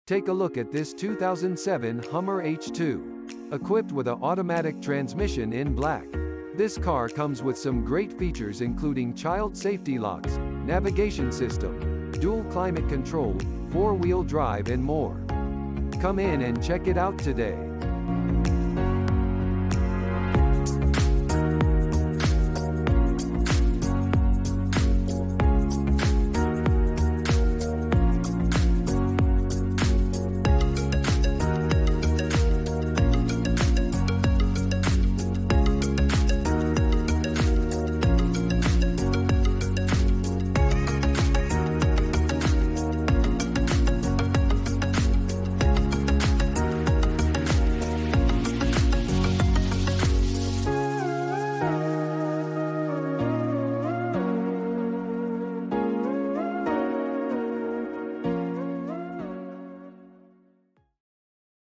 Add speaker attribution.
Speaker 1: Take a look at this 2007 Hummer H2. Equipped with an automatic transmission in black. This car comes with some great features including child safety locks, navigation system, dual climate control, 4-wheel drive and more. Come in and check it out today.